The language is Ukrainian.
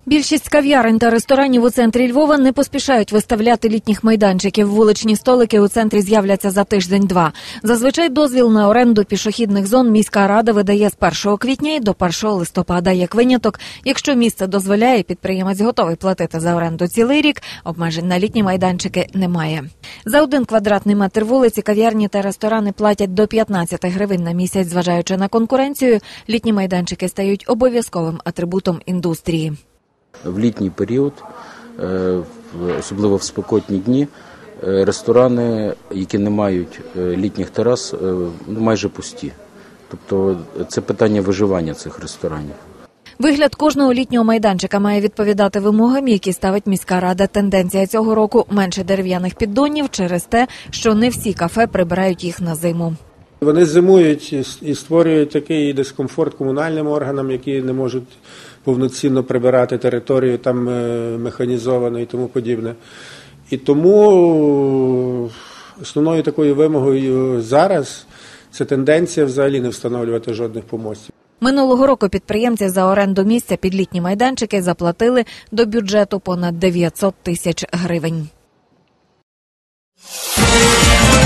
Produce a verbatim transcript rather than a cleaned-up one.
Більшість кав'ярень та ресторанів у центрі Львова не поспішають виставляти літніх майданчиків. Вуличні столики у центрі з'являться за тиждень-два. Зазвичай дозвіл на оренду пішохідних зон міська рада видає з першого квітня і до першого листопада. Як виняток, якщо місце дозволяє, підприємець готовий платити за оренду цілий рік, обмежень на літні майданчики немає. За один квадратний метр вулиці кав'ярні та ресторани платять до п'ятнадцяти гривень на місяць. Зважаючи на конкуренцію, літні майданчики стають обов'язковим атрибутом індустрії. В літній період, особливо в спекотні дні, ресторани, які не мають літніх терас, майже пусті. Тобто це питання виживання цих ресторанів. Вигляд кожного літнього майданчика має відповідати вимогам, які ставить міська рада. Тенденція цього року – менше дерев'яних піддонів через те, що не всі кафе прибирають їх на зиму. Вони зимують і створюють такий дискомфорт комунальним органам, які не можуть повноцінно прибирати територію там механізовано і тому подібне. І тому основною такою вимогою зараз це тенденція взагалі не встановлювати жодних помостів. Минулого року підприємці за оренду місця під літні майданчики заплатили до бюджету понад дев'ятсот тисяч гривень.